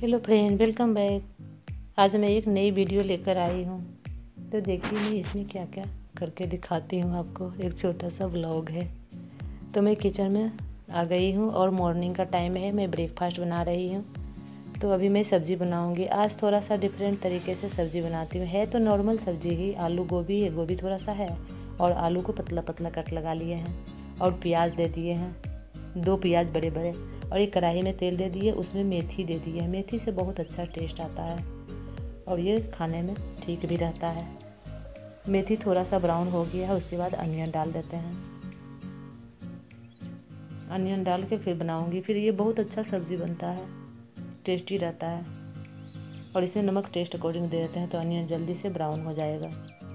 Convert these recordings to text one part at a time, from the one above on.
Hello friend, welcome back. आज मैं एक नई वीडियो लेकर आई हूँ। तो देखिए मैं इसमें क्या क्या करके दिखाती हूँ आपको। एक छोटा सा व्लॉग है। तो मैं किचन में आ गई हूँ और मॉर्निंग का टाइम है। मैं ब्रेकफास्ट बना रही हूँ। तो अभी मैं सब्ज़ी बनाऊँगी। आज थोड़ा सा डिफरेंट तरीके से सब्ज़ी बनाती हूँ। है तो नॉर्मल सब्ज़ी ही, आलू गोभी है, गोभी थोड़ा सा है और आलू को पतला पतला कट लगा लिए हैं और प्याज दे दिए हैं, 2 प्याज बड़े बड़े, और एक कढ़ाई में तेल दे दिए, उसमें मेथी दे दी है। मेथी से बहुत अच्छा टेस्ट आता है और ये खाने में ठीक भी रहता है। मेथी थोड़ा सा ब्राउन हो गया है, उसके बाद अनियन डाल देते हैं। अनियन डाल के फिर बनाऊंगी। फिर ये बहुत अच्छा सब्ज़ी बनता है, टेस्टी रहता है। और इसमें नमक टेस्ट अकॉर्डिंग दे देते हैं तो अनियन जल्दी से ब्राउन हो जाएगा।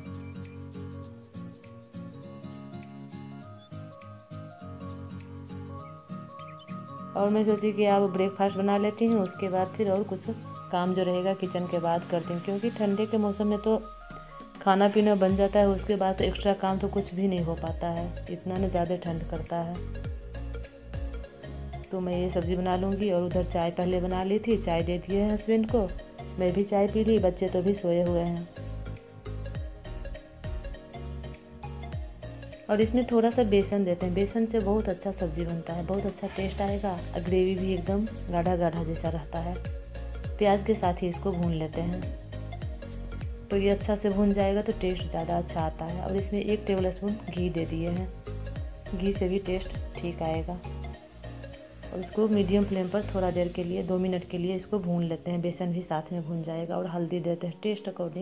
और मैं सोची कि आप ब्रेकफास्ट बना लेती हूँ, उसके बाद फिर और कुछ काम जो रहेगा किचन के बाद करती हूँ, क्योंकि ठंडे के मौसम में तो खाना पीना बन जाता है, उसके बाद तो एक्स्ट्रा काम तो कुछ भी नहीं हो पाता है, इतना न ज़्यादा ठंड करता है। तो मैं ये सब्ज़ी बना लूँगी। और उधर चाय पहले बना ली थी, चाय दे दिए हैं हस्बैंड को, मैं भी चाय पी ली, बच्चे तो भी सोए हुए हैं। और इसमें थोड़ा सा बेसन देते हैं, बेसन से बहुत अच्छा सब्ज़ी बनता है, बहुत अच्छा टेस्ट आएगा। ग्रेवी भी एकदम गाढ़ा गाढ़ा जैसा रहता है। प्याज के साथ ही इसको भून लेते हैं, तो ये अच्छा से भून जाएगा तो टेस्ट ज़्यादा अच्छा आता है। और इसमें 1 टेबल स्पून घी दे दिए हैं, घी से भी टेस्ट ठीक आएगा। और इसको मीडियम फ्लेम पर थोड़ा देर के लिए, 2 मिनट के लिए इसको भून लेते हैं। बेसन भी साथ में भून जाएगा। और हल्दी देते हैं टेस्ट अकॉर्डिंग।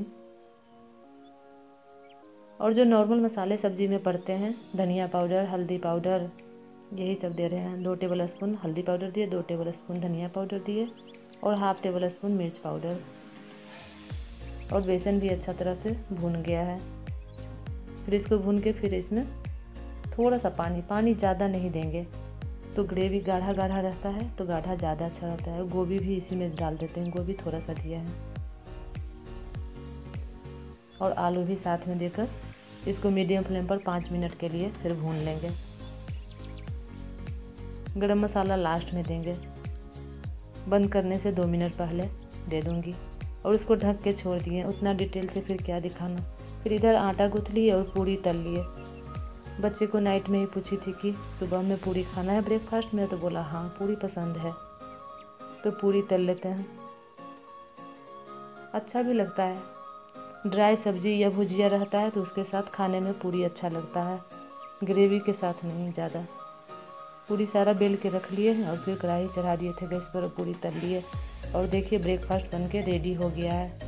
और जो नॉर्मल मसाले सब्ज़ी में पड़ते हैं, धनिया पाउडर, हल्दी पाउडर, यही सब दे रहे हैं। 2 टेबल स्पून हल्दी पाउडर दिए, 2 टेबल स्पून धनिया पाउडर दिए और ½ टेबल स्पून मिर्च पाउडर। और बेसन भी अच्छा तरह से भून गया है। फिर इसको भून के फिर इसमें थोड़ा सा पानी ज़्यादा नहीं देंगे, तो ग्रेवी गाढ़ा गाढ़ा रहता है, तो गाढ़ा ज़्यादा अच्छा रहता है। गोभी भी इसी में डाल देते हैं, गोभी थोड़ा सा दिया है। और आलू भी साथ में देकर इसको मीडियम फ्लेम पर 5 मिनट के लिए फिर भून लेंगे। गरम मसाला लास्ट में देंगे, बंद करने से 2 मिनट पहले दे दूंगी। और उसको ढक के छोड़ दिए। उतना डिटेल से फिर क्या दिखाना। फिर इधर आटा गूँथ लिए और पूरी तल लिए। बच्चे को नाइट में ही पूछी थी कि सुबह में पूरी खाना है ब्रेकफास्ट में, तो बोला हाँ पूरी पसंद है, तो पूरी तल लेते हैं। अच्छा भी लगता है। ड्राई सब्जी या भुजिया रहता है तो उसके साथ खाने में पूरी अच्छा लगता है, ग्रेवी के साथ नहीं ज़्यादा। पूरी सारा बेल के रख लिए हैं और फिर कढ़ाई चढ़ा दिए थे गैस पर और पूरी तल लिए। और देखिए ब्रेकफास्ट बनके रेडी हो गया है।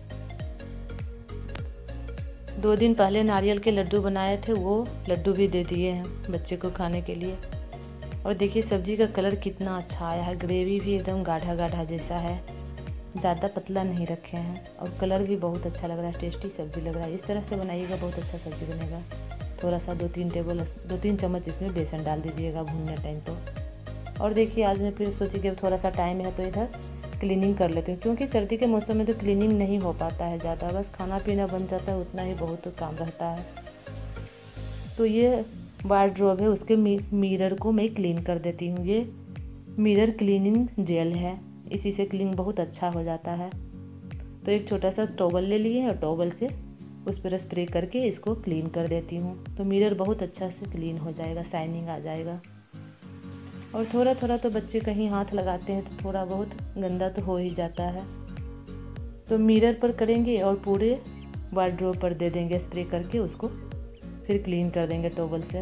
2 दिन पहले नारियल के लड्डू बनाए थे, वो लड्डू भी दे दिए हैं बच्चे को खाने के लिए। और देखिए सब्जी का कलर कितना अच्छा आया है, ग्रेवी भी एकदम गाढ़ा गाढ़ा जैसा है, ज़्यादा पतला नहीं रखे हैं। और कलर भी बहुत अच्छा लग रहा है, टेस्टी सब्ज़ी लग रहा है। इस तरह से बनाइएगा, बहुत अच्छा सब्ज़ी बनेगा। थोड़ा सा 2-3 चम्मच इसमें बेसन डाल दीजिएगा भूनने टाइम तो। और देखिए आज मैं फिर सोची कि थोड़ा सा टाइम है तो इधर क्लीनिंग कर लेती हूँ, क्योंकि सर्दी के मौसम में तो क्लीनिंग नहीं हो पाता है ज़्यादा, बस खाना पीना बन जाता है, उतना ही बहुत काम रहता है। तो ये वार्डरोब है, उसके मिरर को मैं क्लीन कर देती हूँ। ये मिरर क्लीनिंग जेल है, इसी से क्लीन बहुत अच्छा हो जाता है। तो एक छोटा सा टॉवल ले लिए और टॉवल से उस पर स्प्रे करके इसको क्लीन कर देती हूँ, तो मिरर बहुत अच्छा से क्लीन हो जाएगा, शाइनिंग आ जाएगा। और थोड़ा थोड़ा तो बच्चे कहीं हाथ लगाते हैं तो थोड़ा बहुत गंदा तो हो ही जाता है, तो मिरर पर करेंगे और पूरे वार्डरोब पर दे देंगे स्प्रे करके, उसको फिर क्लीन कर देंगे टॉवल से।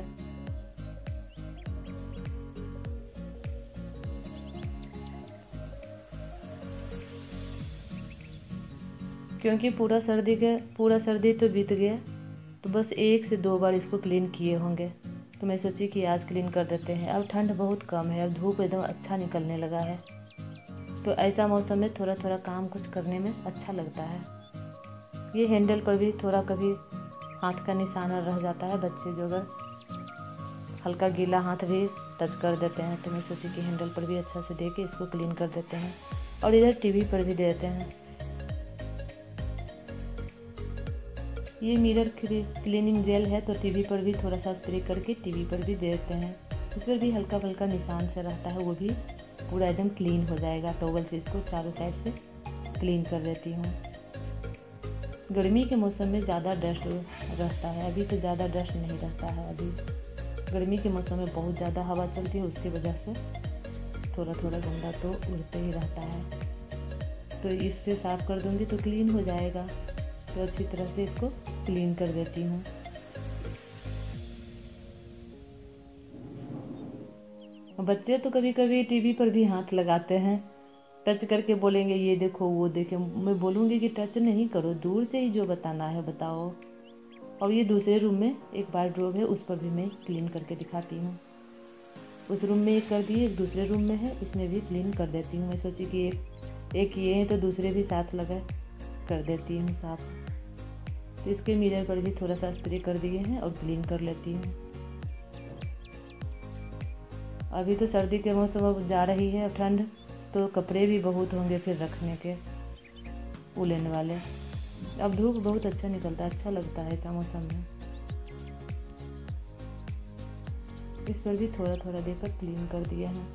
क्योंकि पूरा सर्दी तो बीत गया, तो बस 1 से 2 बार इसको क्लीन किए होंगे, तो मैं सोची कि आज क्लीन कर देते हैं। अब ठंड बहुत कम है, अब धूप एकदम अच्छा निकलने लगा है, तो ऐसा मौसम में थोड़ा थोड़ा काम कुछ करने में अच्छा लगता है। ये हैंडल पर भी थोड़ा कभी हाथ का निशान रह जाता है, बच्चे जो अगर हल्का गीला हाथ भी टच कर देते हैं, तो मैं सोची कि हैंडल पर भी अच्छा से दे के इसको क्लीन कर देते हैं। और इधर टीवी पर भी देते हैं। ये मिरर क्लीनिंग जेल है, तो टीवी पर भी थोड़ा सा स्प्रे करके टीवी पर भी दे देते हैं। इस पर भी हल्का फुल्का निशान से रहता है, वो भी पूरा एकदम क्लीन हो जाएगा। टॉवल से इसको चारों साइड से क्लीन कर देती हूँ। गर्मी के मौसम में ज़्यादा डस्ट रहता है, अभी तो ज़्यादा डस्ट नहीं रहता है। अभी गर्मी के मौसम में बहुत ज़्यादा हवा चलती है, उसकी वजह से थोड़ा थोड़ा गंदा तो उड़ते ही रहता है। तो इससे साफ़ कर दूँगी तो क्लीन हो जाएगा। तो अच्छी तरह से इसको क्लीन कर देती हूँ। बच्चे तो कभी कभी टीवी पर भी हाथ लगाते हैं, टच करके बोलेंगे ये देखो वो देखे। मैं बोलूँगी कि टच नहीं करो, दूर से ही जो बताना है बताओ। और ये दूसरे रूम में एक वार्डरोब है, उस पर भी मैं क्लीन करके दिखाती हूँ। उस रूम में एक कर दी, एक दूसरे रूम में है, इसमें भी क्लीन कर देती हूँ। मैं सोची कि एक किए हैं तो दूसरे भी साथ लगा कर देती हूँ साफ। तो इसके मिरर पर भी थोड़ा सा स्प्रे कर दिए हैं और क्लीन कर लेती हूँ। अभी तो सर्दी के मौसम अब जा रही है, अब ठंड, तो कपड़े भी बहुत होंगे फिर रखने के उलन वाले। अब धूप बहुत अच्छा निकलता है, अच्छा लगता है ऐसा मौसम में। इस पर भी थोड़ा थोड़ा देकर क्लीन कर दिया है।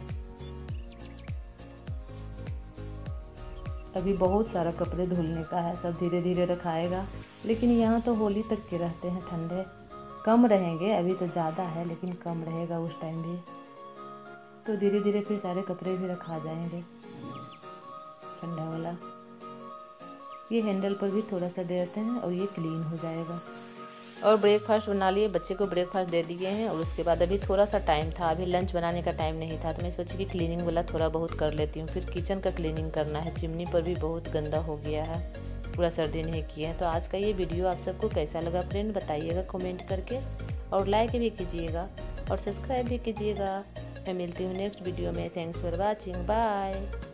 अभी बहुत सारा कपड़े धुलने का है, सब धीरे धीरे रखाएगा। लेकिन यहाँ तो होली तक के रहते हैं, ठंडे कम रहेंगे। अभी तो ज़्यादा है लेकिन कम रहेगा उस टाइम भी। तो धीरे धीरे फिर सारे कपड़े भी रखा जाएंगे ठंडा वाला। ये हैंडल पर भी थोड़ा सा देते हैं और ये क्लीन हो जाएगा। और ब्रेकफास्ट बना लिए, बच्चे को ब्रेकफास्ट दे दिए हैं। और उसके बाद अभी थोड़ा सा टाइम था, अभी लंच बनाने का टाइम नहीं था, तो मैं सोची कि क्लीनिंग वाला थोड़ा बहुत कर लेती हूँ। फिर किचन का क्लीनिंग करना है, चिमनी पर भी बहुत गंदा हो गया है, पूरा सर्दी नहीं किया है। तो आज का ये वीडियो आप सबको कैसा लगा फ्रेंड बताइएगा कमेंट करके, और लाइक भी कीजिएगा और सब्सक्राइब भी कीजिएगा। मैं मिलती हूँ नेक्स्ट वीडियो में। Thanks for watching, bye.